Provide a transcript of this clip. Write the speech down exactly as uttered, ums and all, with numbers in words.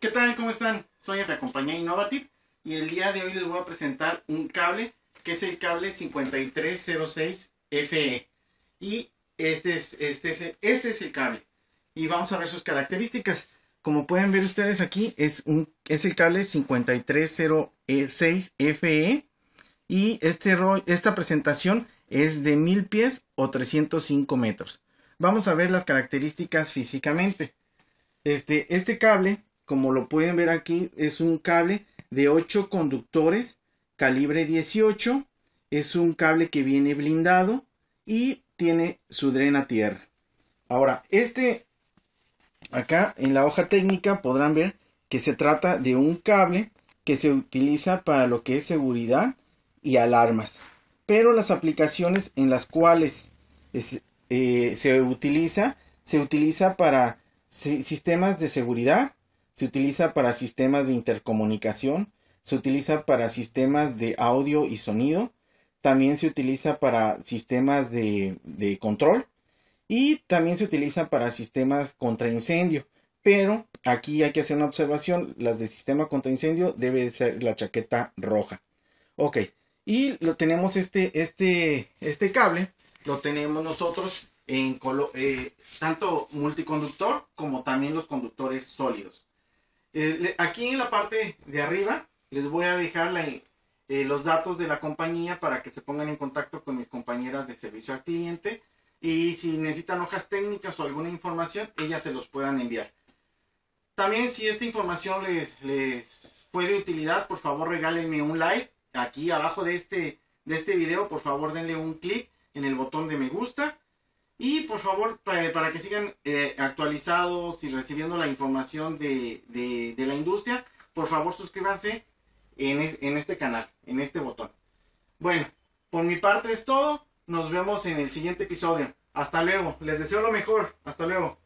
¿Qué tal? ¿Cómo están? Soy de la compañía Innovative y el día de hoy les voy a presentar un cable que es el cable cincuenta y tres cero seis F E y este es, este, es, este es el cable y vamos a ver sus características. Como pueden ver ustedes aquí es, un, es el cable cincuenta y tres cero seis F E y este, esta presentación es de mil pies o trescientos cinco metros. Vamos a ver las características físicamente. Este, este cable, como lo pueden ver aquí, es un cable de ocho conductores, calibre dieciocho. Es un cable que viene blindado y tiene su drena tierra. Ahora, este, acá en la hoja técnica podrán ver que se trata de un cable que se utiliza para lo que es seguridad y alarmas. Pero las aplicaciones en las cuales es, eh, se utiliza, se utiliza para sistemas de seguridad, se utiliza para sistemas de intercomunicación, se utiliza para sistemas de audio y sonido, también se utiliza para sistemas de, de control y también se utiliza para sistemas contra incendio. Pero aquí hay que hacer una observación, las de sistema contra incendio debe ser la chaqueta roja. Ok, y lo tenemos este, este, este cable, lo tenemos nosotros en color, eh, tanto multiconductor como también los conductores sólidos. Eh, le, aquí en la parte de arriba les voy a dejar la, eh, los datos de la compañía para que se pongan en contacto con mis compañeras de servicio al cliente y si necesitan hojas técnicas o alguna información, ellas se los puedan enviar. También si esta información les, les fue de utilidad, por favor regálenme un like aquí abajo de este, de este video. Por favor denle un clic en el botón de me gusta. Y por favor, para, para que sigan eh, actualizados y recibiendo la información de, de, de la industria, por favor suscríbanse en, en este canal, en este botón. Bueno, por mi parte es todo. Nos vemos en el siguiente episodio. Hasta luego. Les deseo lo mejor. Hasta luego.